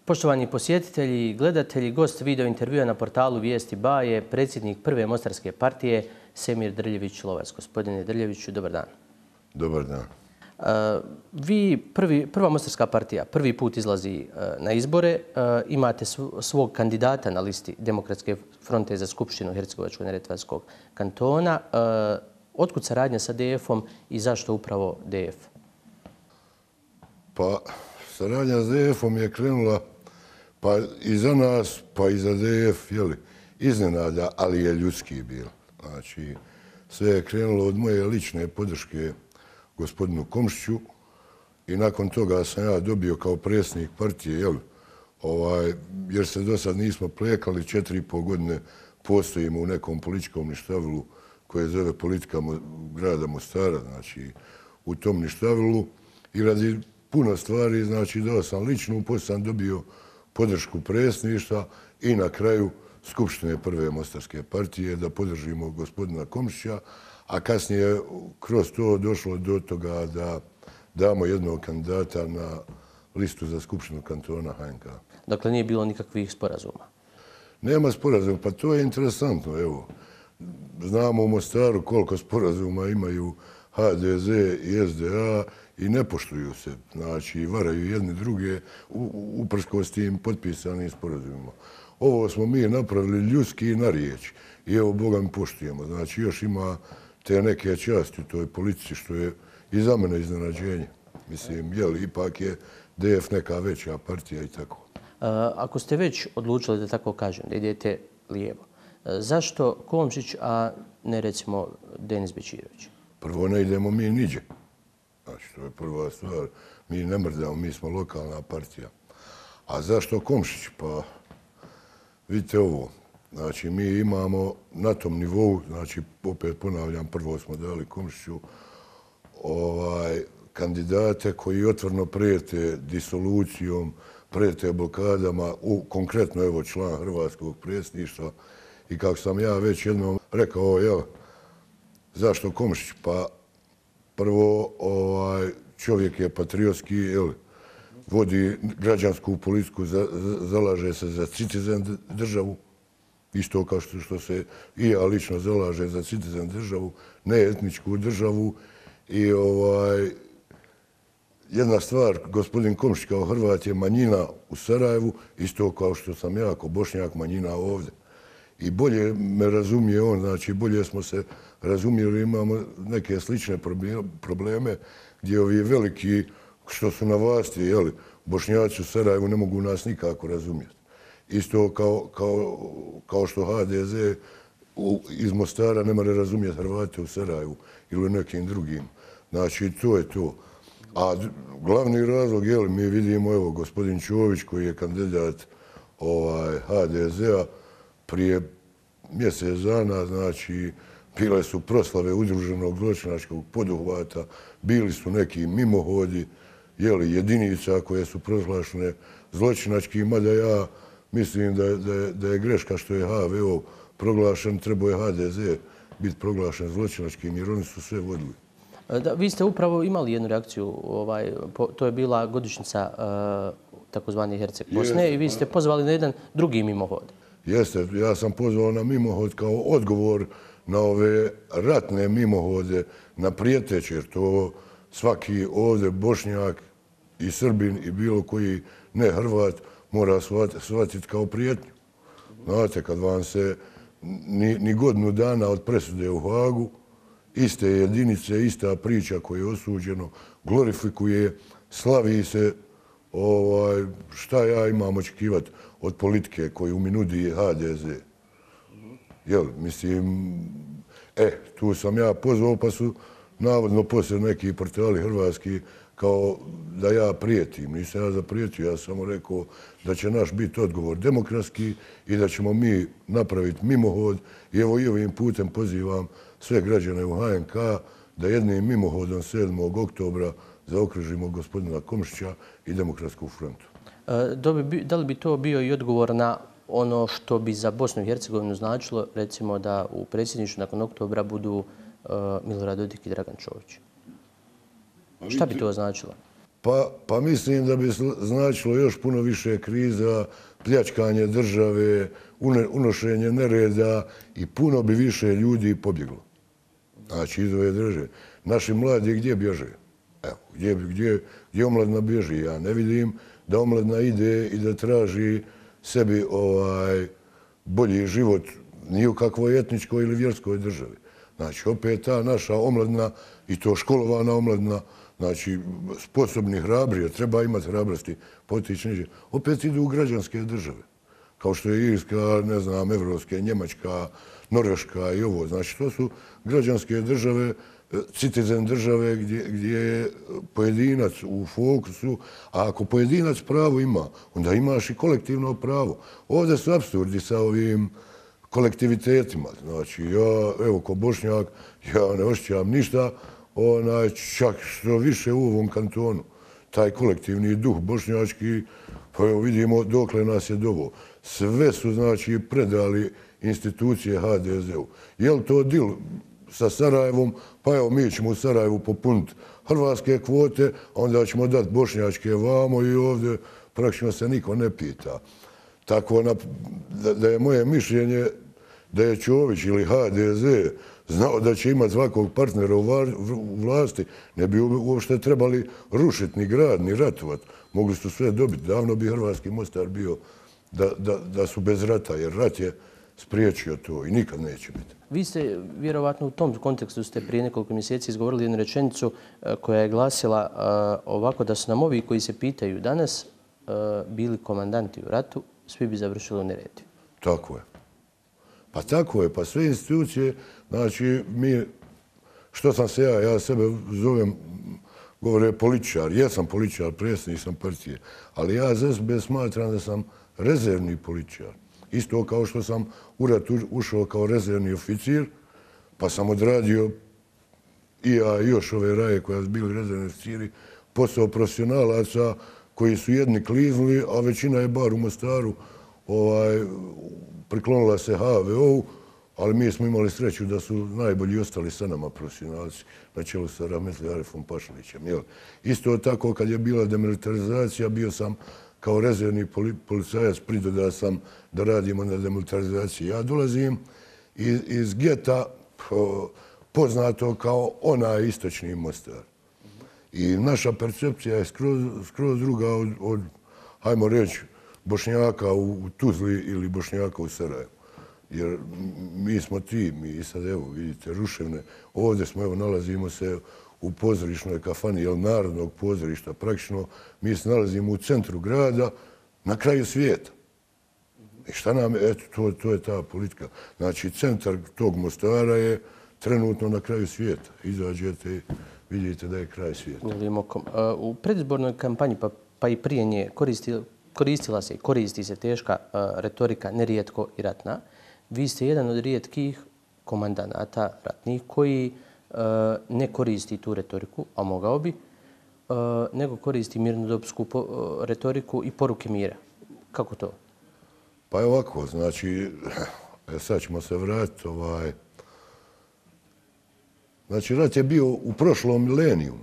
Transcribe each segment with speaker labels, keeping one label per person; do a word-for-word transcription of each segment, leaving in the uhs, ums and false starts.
Speaker 1: Poštovani posjetitelji i gledatelji, gost video intervjua na portalu Vijesti Ba je predsjednik prve Mostarske partije Semir Drljević-Lovac. Gospodine Drljeviću, dobar dan.
Speaker 2: Dobar dan.
Speaker 1: Vi, prvi, prva Mostarska partija, prvi put izlazi na izbore. Imate svog kandidata na listi Demokratske fronte za Skupštinu Hercegovačko-neretvanskog kantona. Otkud saradnja sa D F-om i zašto upravo D F?
Speaker 2: Pa, saradnja s D F-om je krenula pa i za nas, pa i za D F, jeli, iznenada, ali je ljudski bilo. Znači, sve je krenulo od moje lične podrške gospodinu Komšiću i nakon toga sam ja dobio kao predsjednik partije, jel, ovaj, jer se do sad nismo plekali, četiri i pol godine postojimo u nekom političkom ništavilu koje zove politika grada Mostara, znači u tom ništavilu i radi puno stvari, znači dao sam ličnu, poslije sam dobio podršku predsjedništva i na kraju Skupštine prve Mostarske partije da podržimo gospodina Komšića, a kasnije kroz to došlo do toga da damo jednog kandidata na listu za Skupštinu kantona H N K.
Speaker 1: Dakle, nije bilo nikakvih sporazuma?
Speaker 2: Nema sporazuma, pa to je interesantno. Evo, znamo u Mostaru koliko sporazuma imaju H D Z i S D A i ne poštuju se, znači varaju jedni druge uprkos tim potpisanim sporazumima. Ovo smo mi napravili ljudski na riječ i evo, Boga mi poštujemo. Znači, još ima te neke časti u toj politici što je i za mene iznenađenje. Mislim, jel, ipak je D F neka veća partija i tako.
Speaker 1: Ako ste već odlučili, da tako kažem, da idete lijevo, zašto Komšić, a ne recimo Denis Bećirović?
Speaker 2: Prvo, ne idemo mi niđe. Znači, to je prva stvar. Mi ne mrdamo, mi smo lokalna partija. A zašto Komšić? Pa, vidite ovo. Znači, mi imamo na tom nivou, znači, opet ponavljam, prvo smo dali Komšiću ovaj, kandidate koji otvoreno prijete disolucijom, prijete blokadama, u, konkretno evo član Hrvatskog predsjedništva. I kako sam ja već jednom rekao, jel, zašto Komšić? Pa, prvo, ovaj, čovjek je patriotski, jel, vodi građansku politiku, za, zalaže se za citizen državu, isto kao što, što se i ja lično zalaže za citizen državu, ne etničku državu. I ovaj, jedna stvar, gospodin Komšić kao Hrvat je manjina u Sarajevu, isto kao što sam ja kao Bošnjak manjina ovdje. I bolje me razumije on, znači bolje smo se razumjeli, imamo neke slične probleme gdje ovi veliki što su na vlasti, jeli, Bošnjaci u Sarajevu ne mogu nas nikako razumjeti. Isto kao, kao, kao što H D Z u, iz Mostara ne more razumjeti Hrvate u Sarajevu ili u nekim drugim. Znači, to je to. A glavni razlog, jel, mi vidimo, evo, gospodin Čović koji je kandidat ovaj, H D Z-a prije mjesec dana, znači, bile su proslave udruženog zločinačkog poduhvata, bili su neki mimohodi, jeli, jedinica koje su proglašene zločinački, mada ja mislim da, da, da je greška što je H V O proglašen, trebao je H D Z biti proglašen zločinačkim jer oni su sve vodili.
Speaker 1: Da, vi ste upravo imali jednu reakciju, ovaj, po, to je bila godišnjica uh, takozvani Herceg Bosne. Jeste, i vi ste pozvali na jedan drugi mimohod.
Speaker 2: Jeste, ja sam pozvao na mimohod kao odgovor na ove ratne mimohode, na prijeteće, jer to svaki ovdje Bošnjak i Srbin i bilo koji ne Hrvat mora shvatiti kao prijetnju. Znate, kad vam se ni, ni godinu dana od presude u Hagu, iste jedinice, ista priča koja je osuđeno, glorifikuje, slavi se, ovaj, šta ja imam očekivati od politike koju mi nudi H D Z. Jel, mislim, e, tu sam ja pozvao, pa su navodno poslije neki portali hrvatski kao da ja prijetim. Nisam ja zaprijetio, ja sam samo rekao da će naš biti odgovor demokratski i da ćemo mi napraviti mimohod. I evo i ovim putem pozivam sve građane u H N K da jednim mimohodom sedmog oktobra zaokružimo gospodina Komšića i Demokratsku frontu.
Speaker 1: Da li bi to bio i odgovor na ono što bi za Bosnu i Hercegovinu značilo, recimo da u predsjedništvu nakon oktobra budu Milorad Dodik i Dragan Čović? Šta bi to značilo?
Speaker 2: Pa, pa mislim da bi značilo još puno više kriza, pljačkanje države, unošenje nereda i puno bi više ljudi pobjeglo. Znači, iz ove države. Naši mladi gdje bježe? Evo, gdje, gdje, gdje omladina bježi? Ja ne vidim da omladina ide i da traži sebi ovaj bolji život ni u kakvoj etničkoj ili vjerskoj državi. Znači, opet ta naša omladina i to školovana omladina, znači, sposobni, hrabri, treba imati hrabrosti, potići neće. Opet idu u građanske države, kao što je Irska, ne znam, Evropske, Njemačka, Norveška i ovo. Znači, to su građanske države, citizen države gdje, gdje je pojedinac u fokusu, a ako pojedinac pravo ima, onda imaš i kolektivno pravo. Ovdje su apsurdi sa ovim kolektivitetima. Znači, ja, evo, ko Bošnjak, ja ne osjećam ništa, onaj, čak što više u ovom kantonu. Taj kolektivni duh bošnjački, pa evo vidimo dokle nas je dovo. Sve su, znači, predali institucije ha de ze u. Je li to dil sa Sarajevom? Pa evo, mi ćemo u Sarajevu popuniti hrvatske kvote, onda ćemo dati bošnjačke vamo i ovdje praktično se niko ne pita. Tako da je moje mišljenje da je Čović ili ha de ze znao da će imati svakog partnera u vlasti, ne bi uopšte trebali rušiti ni grad, ni ratovat. Mogli su sve dobiti. Davno bi hrvatski Mostar bio da su bez rata, jer rat je spriječio to i nikad neće biti.
Speaker 1: Vi ste, vjerovatno u tom kontekstu ste prije nekoliko mjeseci izgovorili jednu rečenicu koja je glasila ovako, da su nam ovi koji se pitaju danas bili komandanti u ratu, svi bi završili u neredu.
Speaker 2: Tako je. Pa tako je, pa sve institucije, znači mi, što sam se ja, ja sebe zovem, govore političar, jesam političar, predsjednik sam partije, ali ja za sebe smatram da sam rezervni političar. Isto kao što sam u rat ušao kao rezervni oficir, pa sam odradio i ja i još ove raje koja su bili rezervni oficiri, posao profesionalaca koji su jedni kliznuli, a većina je bar u Mostaru ovaj, priklonila se ha ve o-u, ali mi smo imali sreću da su najbolji ostali sa nama profesionalci, na čelu sa Rahmetli Arifom Pašalićem. Isto tako, kad je bila demilitarizacija, bio sam kao rezervni policajac, pridodao sam da radimo na demilitarizaciji. Ja dolazim iz, iz geta poznato kao onaj istočni Mostar. I naša percepcija je skroz, skroz druga od, od, hajmo reći, Bošnjaka u Tuzli ili Bošnjaka u Sarajevu. Jer mi smo ti, mi sad evo vidite Ruševne, ovdje smo, evo nalazimo se u pozorišnoj kafani, jel, Narodnog pozorišta, praktično mi se nalazimo u centru grada, na kraju svijeta. I šta nam, eto, to, to je ta politika. Znači, centar tog Mostara je trenutno na kraju svijeta. Izađete i vidite da je kraj svijeta.
Speaker 1: U predizbornoj kampanji, pa, pa i prije nje, koristila, koristila se i koristi se teška uh, retorika, nerijetko i ratna. Vi ste jedan od rijetkih komandanata ratnih koji uh, ne koristi tu retoriku, a mogao bi, uh, nego koristi mirnodopsku uh, retoriku i poruke mira. Kako to?
Speaker 2: Pa je ovako, znači, sad ćemo se vratiti, ovaj, znači, rat je bio u prošlom milenijumu.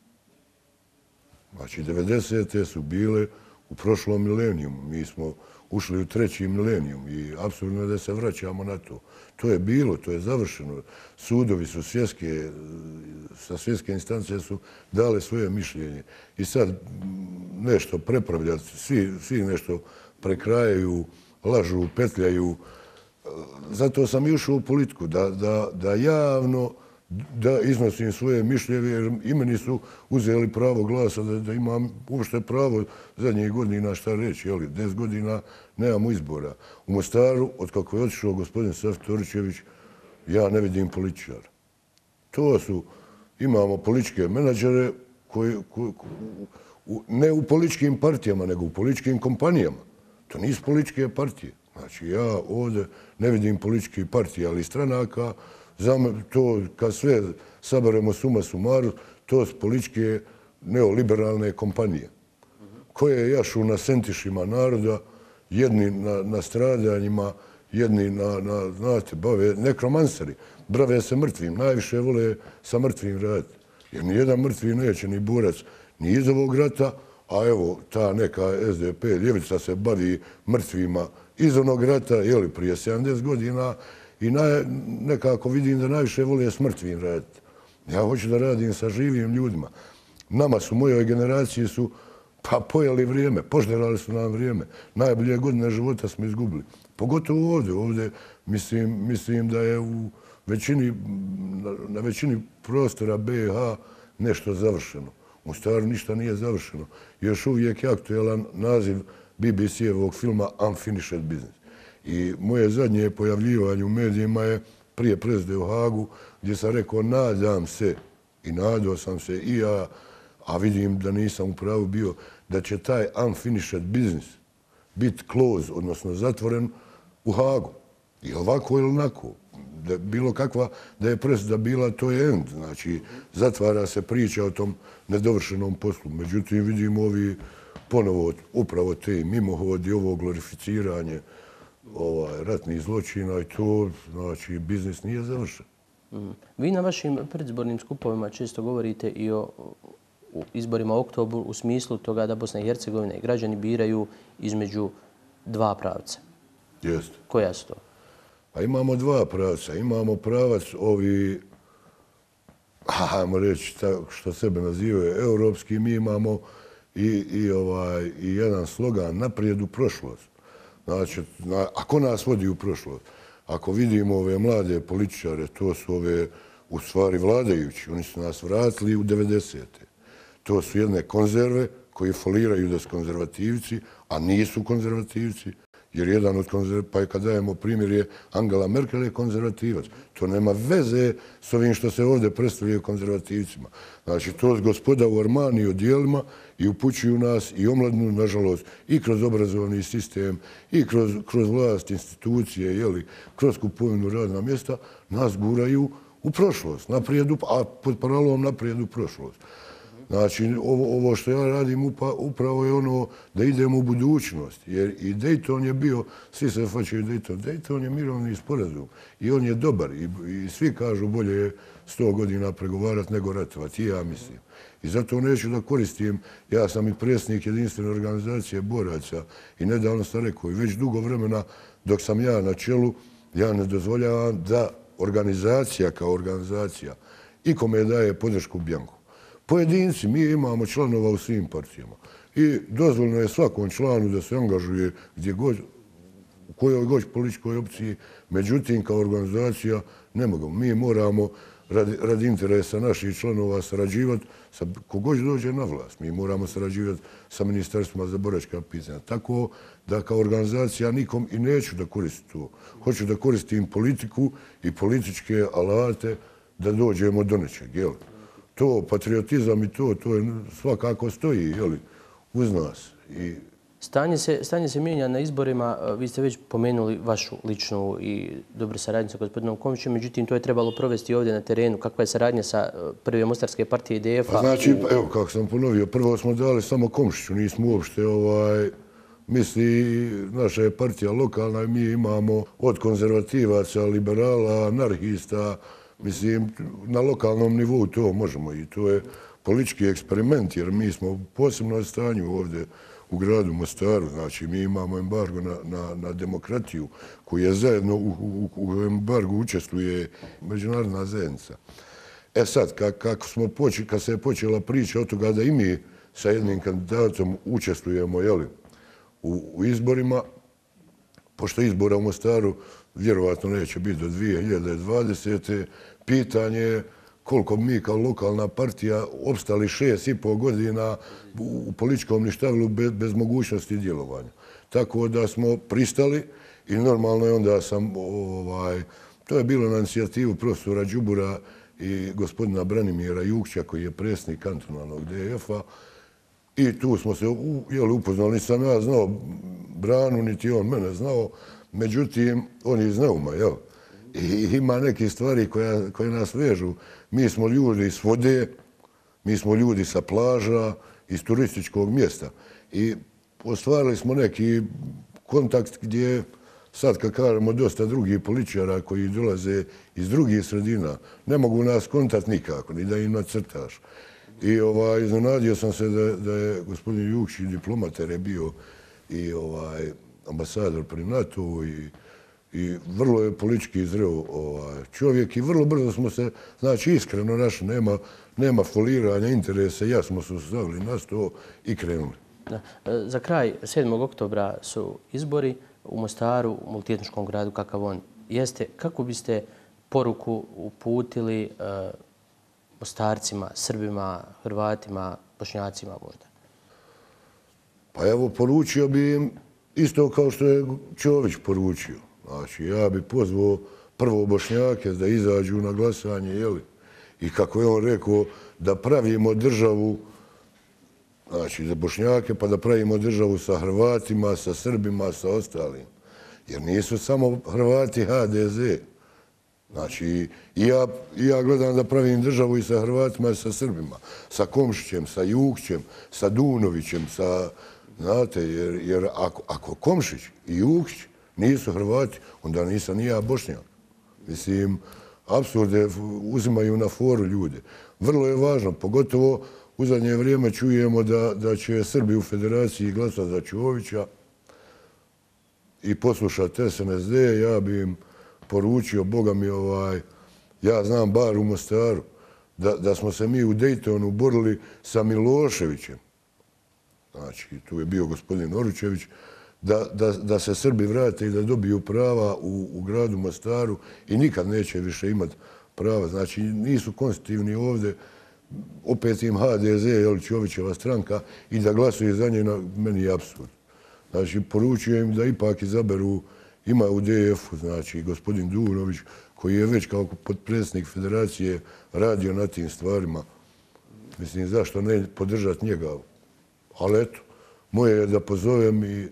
Speaker 2: Znači, devedesete su bile u prošlom milenijumu. Mi smo ušli u treći milenijum i apsolutno da se vraćamo na to. To je bilo, to je završeno. Sudovi su svjetske, sa svjetske instance su dale svoje mišljenje. I sad nešto prepravljati, svi, svi nešto prekrajaju, lažu, petljaju. Zato sam i ušao u politiku, da, da, da javno da iznosim svoje mišljenje, jer i meni su uzeli pravo glasa, da, da imam uopšte pravo zadnjih godina šta reći. Jeli, deset godina nemamo izbora. U Mostaru, od kako je otišao gospodin Safet Toričević, ja ne vidim političara. To su, imamo političke menadžere koji, koji, koji, ne u političkim partijama, nego u političkim kompanijama. To nisu političke partije. Znači, ja ovdje ne vidim političke partije, ali stranaka. Znam to, kad sve saberemo suma sumaru, to su političke neoliberalne kompanije koje jašu na sentišima naroda, jedni na, na stradanjima, jedni na, na, znate, bave nekromanseri, brave se mrtvim, najviše vole sa mrtvim raditi. Jer nijedan mrtvi neće, ni borac, ni iz ovog rata, a evo, ta neka S D P ljevica se bavi mrtvima iz onog rata, jeli, prije sedamdeset godina i nekako vidim da najviše vole s mrtvim raditi. Ja hoću da radim sa živim ljudima. Nama su, mojoj generaciji su, pa pojeli vrijeme, požderali su nam vrijeme. Najbolje godine života smo izgubili. Pogotovo ovdje. Ovdje mislim, mislim da je u većini, na većini prostora B i H nešto završeno. U Mostaru ništa nije završeno. Još uvijek je aktuelan naziv B B C-evog filma Unfinished Business. I moje zadnje pojavljivanje u medijima je prije presude u Hagu, gdje sam rekao nadam se, i nadao sam se i ja, a vidim da nisam u pravu bio, da će taj unfinished business biti close, odnosno zatvoren u Hagu. I ovako ili onako. Da bilo kakva, da je presuda bila, to je end. Znači, zatvara se priča o tom nedovršenom poslu. Međutim, vidimo ovi ponovo upravo te mimohodi, ovo glorificiranje ovaj, ratnih zločina i to, znači, biznis nije završen.
Speaker 1: Mm. Vi na vašim predizbornim skupovima često govorite i o u izborima u oktobru u smislu toga da Bosna i Hercegovina i građani biraju između dva pravca.
Speaker 2: Jeste.
Speaker 1: Koja su to?
Speaker 2: Pa imamo dva pravca. Imamo pravac ovi, hajmo reći, što sebe nazivaju europski, mi imamo i, i, ovaj, i jedan slogan naprijed u prošlost. Znači, ako nas vodi u prošlost, ako vidimo ove mlade političare, to su ove, u stvari, vladajući, oni su nas vratili u devedesete. To su jedne konzerve koji foliraju da su konzervativci, a nisu konzervativci, jer jedan od konzervativci, pa i kad dajemo primjer, je Angela Merkel je konzervativac. To nema veze s ovim što se ovdje predstavljaju konzervativcima. Znači, to je gospoda u Armani odjelima i upućuju nas i omladnu, nažalost, i kroz obrazovni sistem, i kroz, kroz vlast, institucije, jeli, kroz kupovinu radna mjesta, nas guraju u prošlost, naprijed, a pod paralelom naprijed u prošlost. Znači, ovo, ovo što ja radim upa, upravo je ono da idemo u budućnost. Jer i Dayton je bio, svi se faćaju Dayton, Dayton je mirovni sporazum i on je dobar. I, i svi kažu bolje je sto godina pregovarati nego ratovati, i ja mislim. I zato neću da koristim, ja sam i predsjednik jedinstvene organizacije boraca i nedavno sam rekao, i već dugo vremena dok sam ja na čelu, ja ne dozvoljavam da organizacija kao organizacija ikome daje podršku bjanku. Pojedinci, mi imamo članova u svim partijama i dozvoljno je svakom članu da se angažuje gdje god, u kojoj god političkoj opciji, međutim kao organizacija ne mogu. Mi moramo radi, radi interesa naših članova sarađivati sa kogod dođe na vlast. Mi moramo sarađivati sa ministarstvima za boračka pitanja. Tako da kao organizacija nikom i neću da koristim to. Hoću da koristim politiku i političke alate da dođemo do nečeg, jel? To, patriotizam i to, to je svakako stoji, jeli, uz nas. I...
Speaker 1: Stanje se, stanje se mijenja na izborima. Vi ste već pomenuli vašu ličnu i dobru saradnju sa gospodinom Komšićem, međutim, to je trebalo provesti ovdje na terenu. Kakva je saradnja sa prve Mostarske partije D F-a?
Speaker 2: Pa znači, u... evo, kako sam ponovio, prvo smo dali samo Komšiću, nismo uopšte, ovaj, misli, naša je partija lokalna i mi imamo od konzervativaca, liberala, anarhista. Mislim, na lokalnom nivou to možemo i to je politički eksperiment, jer mi smo u posebnom stanju ovdje u gradu Mostaru. Znači, mi imamo embargo na, na, na demokratiju koji je zajedno u, u, u embargu učestvuje međunarodna zajednica. E sad, kak, kako smo počeli, kad se je počela priča od toga da i mi sa jednim kandidatom učestvujemo, jeli, u, u izborima, pošto izbora u Mostaru vjerovatno neće biti do dvije hiljade dvadesete. Pitanje je koliko mi kao lokalna partija opstali šest i pol godina u političkom ništavilu bez, bez mogućnosti djelovanja. Tako da smo pristali i normalno je onda sam, ovaj, to je bilo na inicijativu profesora Đubura i gospodina Branimira Jukća koji je predsjednik kantonalnog D F-a. I tu smo se jeli, upoznali, nisam ja znao Branu, niti on mene znao. Međutim, on je iz Neuma, jel? I ima neke stvari koje, koje nas vežu. Mi smo ljudi iz vode, mi smo ljudi sa plaža, iz turističkog mjesta. I ostvarili smo neki kontakt gdje, sad kad kažemo dosta drugih političara koji dolaze iz drugih sredina, ne mogu nas kontakt nikako, ni da im nacrtaš. I ovaj, iznenadio sam se da, da je gospodin Jukšić diplomat jer je bio i ovaj, ambasador pri NATO i, i vrlo je politički zreo ovaj, čovjek i vrlo brzo smo se, znači iskreno naše, nema, nema foliranja interesa, ja smo se stavili na sto i krenuli.
Speaker 1: Da. Za kraj, sedmog oktobra su izbori u Mostaru, u multietničkom gradu kakav on jeste. Kako biste poruku uputili uh, Mostarcima, Srbima, Hrvatima, Bošnjacima možda?
Speaker 2: Pa evo, poručio bi im isto kao što je Čović poručio. Znači, ja bi pozvao prvo Bošnjake da izađu na glasanje, jeli? I kako je on rekao, da pravimo državu, znači za Bošnjake, pa da pravimo državu sa Hrvatima, sa Srbima, sa ostalim. Jer nisu samo Hrvati ha de ze. Znači, i ja, ja gledam da pravim državu i sa Hrvatima i sa Srbima, sa Komšićem, sa Jukšićem, sa Dunovićem, sa, znate, jer, jer ako, ako Komšić i Jukšić nisu Hrvati, onda nisam ni ja Bošnjak. Mislim, apsurde uzimaju na foru ljude. Vrlo je važno, pogotovo u zadnje vrijeme čujemo da, da će Srbi u federaciji glasati za Čovića i poslušati es en es de, ja bi im poručio, Boga mi, ovaj, ja znam bar u Mostaru, da, da smo se mi u Dejtonu borili sa Miloševićem. Znači, tu je bio gospodin Oručević, da, da, da se Srbi vrate i da dobiju prava u, u gradu Mostaru i nikad neće više imati prava. Znači, nisu konstitutivni ovdje, opet im ha de ze, jel, Čovićeva stranka, i da glasuju za nje, na, meni je apsurd. Znači, poručujem im da ipak izaberu, ima u de efu, znači, gospodin Dunović, koji je već kao potpredsjednik federacije radio na tim stvarima. Mislim, zašto ne podržati njega? Ali eto, moje je da pozovem i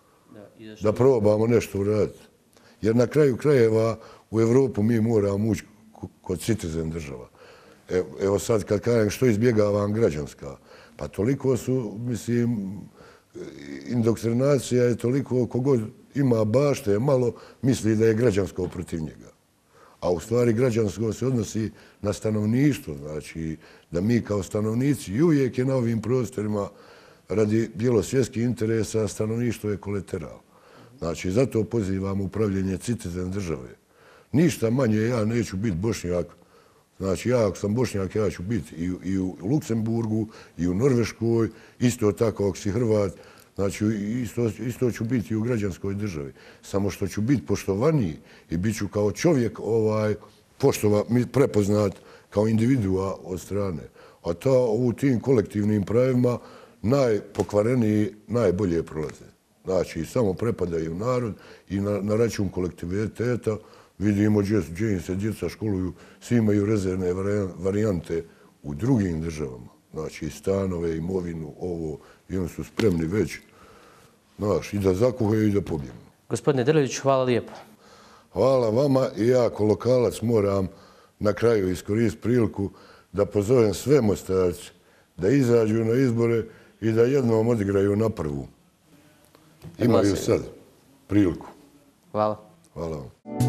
Speaker 2: da, da probamo nešto uraditi. Jer na kraju krajeva u Evropu mi moramo ući kod citizen država. Evo, evo sad kad kažem što izbjegavam građanska, pa toliko su, mislim, indoktrinacija je toliko, kogod ima bašte, malo misli da je građansko protiv njega. A u stvari građansko se odnosi na stanovništvo, znači da mi kao stanovnici i uvijek je na ovim prostorima radi bjelosvjetskih interesa stanovništvo je kolateral. Znači zato pozivam upravljanje citizen države. Ništa manje ja neću biti Bošnjak. Znači ja ako sam Bošnjak ja ću biti i, i u Luksemburgu i u Norveškoj, isto tako ako si Hrvat. Znači, isto, isto ću biti i u građanskoj državi. Samo što ću biti poštovaniji i bit ću kao čovjek ovaj, poštova, prepoznat kao individua od strane. A ta u tim kolektivnim pravima najpokvareniji najbolje prolaze. Znači, samo prepadaju narod i na, na račun kolektiviteta vidimo gdje im se djeca školuju, svi imaju rezervne varijante u drugim državama. Znači, stanove, imovinu, ovo, i oni su spremni već, znaš, i da zakuhaju i da pobjegnu.
Speaker 1: Gospodine Drljević, hvala lijepo.
Speaker 2: Hvala vama i ja, ko lokalac, moram na kraju iskoristiti priliku da pozovem sve Mostarce da izađu na izbore i da jednom odigraju na prvu. Imaju sad priliku.
Speaker 1: Hvala.
Speaker 2: Hvala vam.